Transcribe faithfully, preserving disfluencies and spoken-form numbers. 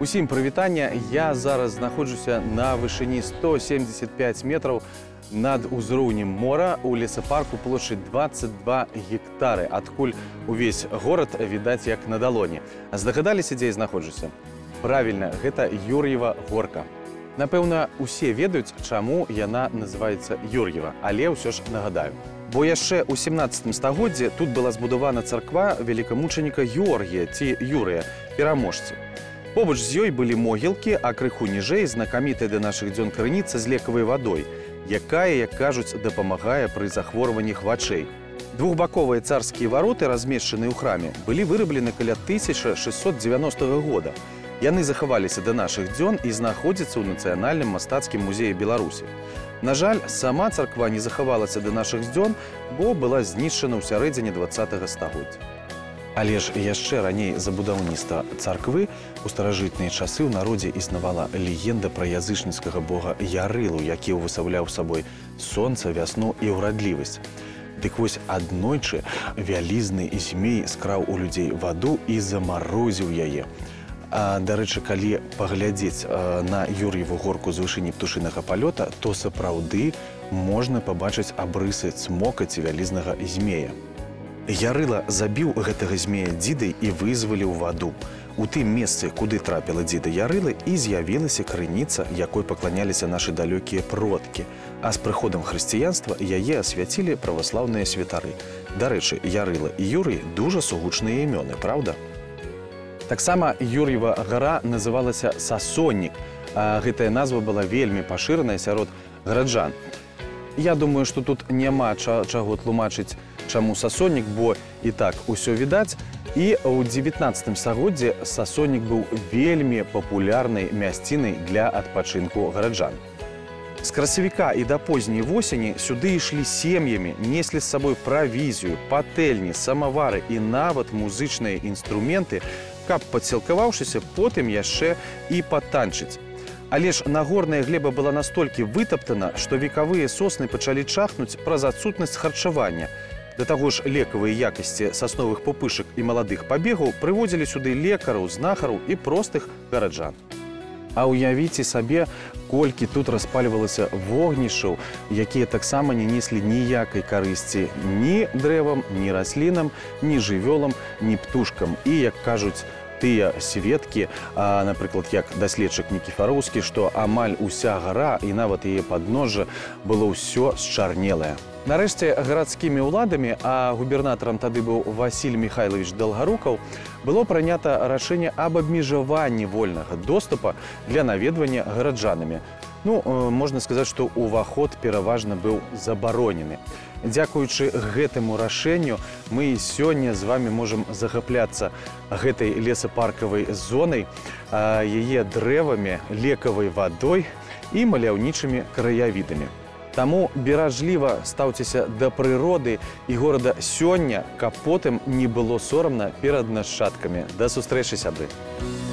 Усім прывітання, я зараз знаходжуся на вышыні сто семьдесят пять метраў над узроўнем мора у лесапарку плошчай двадцать два гектары, адкуль увесь горад відаць як на далоні. Здагадаліся, дзе я знаходжуся? Правільна, гэта Юр'ева горка. Напэўна, усе ведаюць, чаму яна называецца Юр'ева, але ўсё ж нагадаю. Бо яшчэ ў семнаццатым стагоддзі тут была збудавана царква велікамучаніка Георгія ці Юрыя, пераможцы. Побач з ёй былі могілкі, а крыху ніжэй знакамітая да нашых дзён крыніца з лекавай вадой, якая, як кажуць, дапамагае пры захворваннях вачэй. Двухбаковыя царскія вароты, размешчаныя ў храме, былі выраблены каля тысяча шэсцьсот дзевяностага года. Яны захаваліся да нашых дзён і знаходзяцца ў Нацыянальным мастацкім музеі Беларусі. На жаль, сама царква не захавалася да нашых дзён, бо была знішчана ў сярэдзіне дваццатага стагоддзя. Але ж яшчэ раней за будаўніцтва царквы у старажытныя часы ў народзе існавала легенда пра язычніцкага бога Ярылу, які ўвасабляў сабой сонца, вясну і ўрадлівасць. Дык вось аднойчы вялізны змей скраў у людзей ваду і замарозіў яе. А, дарэчы, калі паглядзець на Юр'еву горку з вышыні птушынага палёта, то сапраўды можна пабачыць абрысы цмокаці вялізнага змея. Ярыла забіў гэтага змея дзідай і вызваліў ваду. У тым месцы, куды трапіла дзіда Ярылы, і з'явілася крыніца, якой пакланяліся нашы далёкія продкі. А з прыходам хрысціянства яе асвяцілі праваслаўныя святары. Дарэчы, Ярыла і Юрый дужа сугучныя імёны, праўда? Таксама Юр'ева гара называлася Сасоннік. Гэтая назва была вельмі пашыраная сярод гараджан. Я думаю, што тут няма чаго тлумачыць, чаму Сасоннік, бо і так усё відаць. І ў дзевятнаццатым стагоддзі Сасоннік быў вельмі папулярнай мясцінай для адпачынку гараджан. З красавіка і да позняй восені сюды ішлі сем'ямі, неслі з сабой правізію, патэльні, самавары і нават музычныя інструменты, каб, падсілкаваўшыся, потым яшчэ і патанчыць. Але ж нагорная глеба была настолькі вытаптана, што векавыя сосны пачалі чахнуць праз адсутнасць харчавання. Да таго ж лекавыя якасці сасновых пупышак і маладых пабегаў прыводзілі сюды лекараў, знахараў і простых гараджан. А ўявіце сабе, колькі тут распальвалася вогнішчаў, якія таксама не неслі ніякай карысці ні дрэвам, ні раслінам, ні жывёлам, ні птушкам. І, як кажуць тыя сведкі, а, напрыклад, як даследчык Нікіфароўскі, што амаль уся гара і нават яе падножжа было ўсё счарнелае. Нарэшце, гарадскімі ўладамі, а губернатарам тады быў Васіль Михайлович Далгарукаў, было прынята рашэнне аб абмежаванні вольнага доступа для наведвання гараджанамі. Ну, можна сказаць, што ўваход пераважна быў забаронены. Дзякуючы гэтаму рашэнню мы сёння з вамі можам захапляцца гэтай лесапаркавай зонай, яе дрэвамі, лекавай вадой і маляўнічымі краявідамі. Таму беражліва стаўцеся да прыроды і горада сёння, каб потым не было сорамна перад нашчадкамі. Да сустрэчы, сябры!